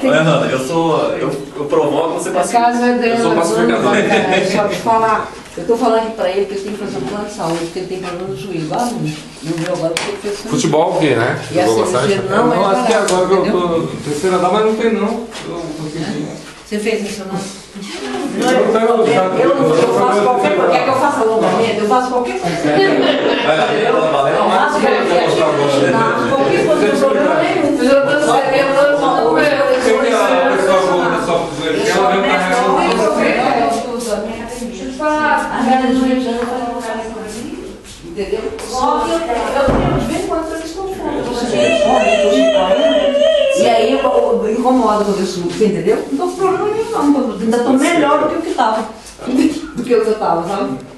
Olha, Ana, eu provoco, você pacifica. Eu sou pacificador. Só te falar, eu tô falando aqui pra ele que ele tem que fazer um plano de saúde, porque ele tem problema no joelho, igual a mim. No meu agora eu fez Futebol o quê, né? E a cirurgia não é Não, acho que barata, agora que eu entendeu? tô terceira dá, mas não tem não. Eu consegui. Você fez isso, não? Eu faço qualquer coisa. Quer que eu faça alongamento? Eu faço qualquer coisa. Vai lá, valeu. Eu faço qualquer coisa, não problema nenhum. Eu tô sabendo, eu falo, A pessoa que ela vem pra entendeu? Só que eu de vez em quando eles confundem. E aí eu incomodo quando eu subo, você entendeu? Não tô com problema nenhum, não. Ainda tô melhor do que o que tava. Do que o que eu tava, sabe?